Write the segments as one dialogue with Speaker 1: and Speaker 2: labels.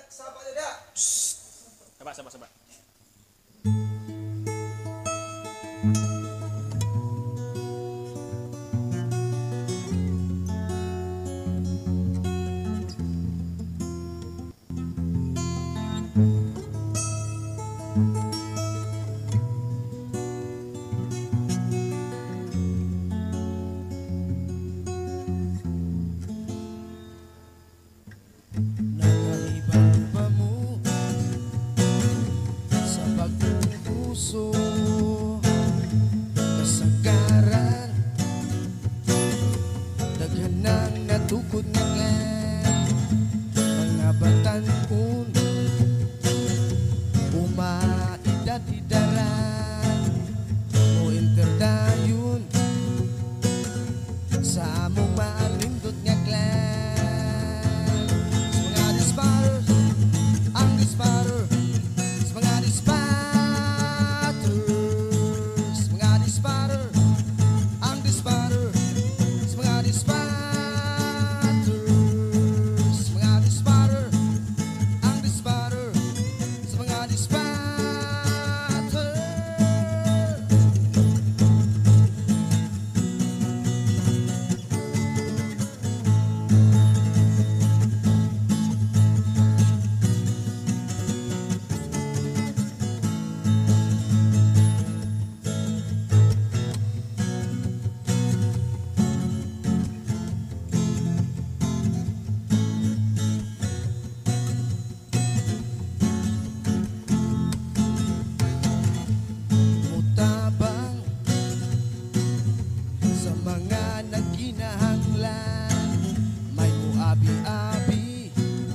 Speaker 1: Sabar aja dah.
Speaker 2: Sabar.
Speaker 1: Kasagaran daghanang natukod nga mga batan kun umaidad-idaran mo interdayon sa among maalindot nga clan. Sa mga disparers, ang disparer, sa mga dispatters, mga disparer, ang disparer, sa mga dispatters, mga disparer, ang disparer, sa mga dispatters. Mutabang sa mga nagkinahanglan, may muabi-abi,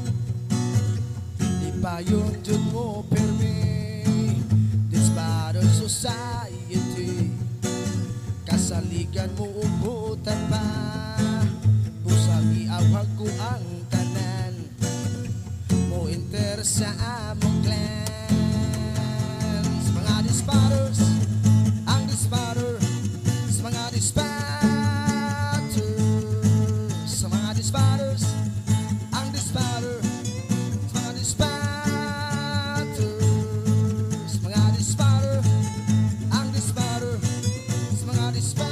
Speaker 1: di pa yun dun mo permi. Disparate society, kasaligan mo ubutan pa, pusang iawag ko ang tanan, mo inter sa among clan. Sa mga disparers, ang disparer, sa mga dispatters, sa mga disparers, ang disparer, sa mga dispatters, mga disparer, ang disparer, sa mga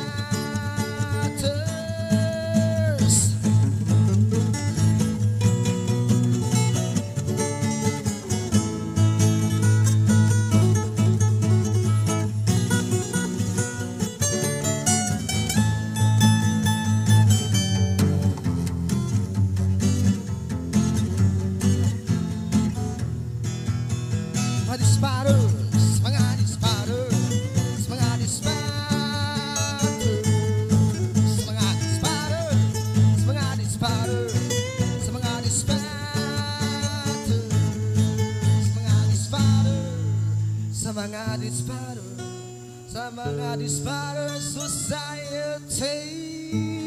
Speaker 1: dispatters. Mga dispatters, mga dispatters, mga dispatters, mga dispatters, mga dispatters, mga dispatters, mga dispatters, sa mga dispatters, sa mga dispatters society.